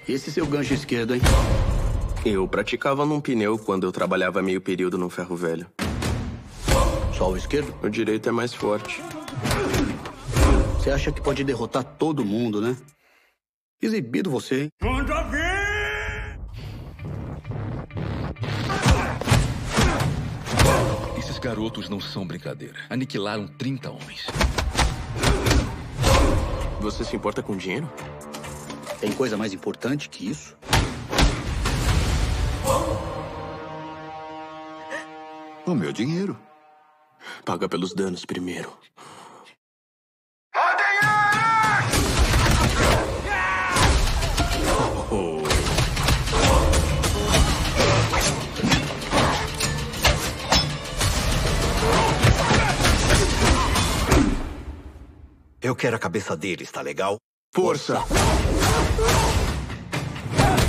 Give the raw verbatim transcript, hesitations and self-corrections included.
E esse seu gancho esquerdo, hein? Eu praticava num pneu quando eu trabalhava meio período no ferro velho. Só o esquerdo? O direito é mais forte. Você acha que pode derrotar todo mundo, né? Exibido você, hein? Manda ver! Esses garotos não são brincadeira. Aniquilaram trinta homens. Você se importa com dinheiro? Tem coisa mais importante que isso? O meu dinheiro. Paga pelos danos primeiro. Oh. Eu quero a cabeça dele, está legal? Força!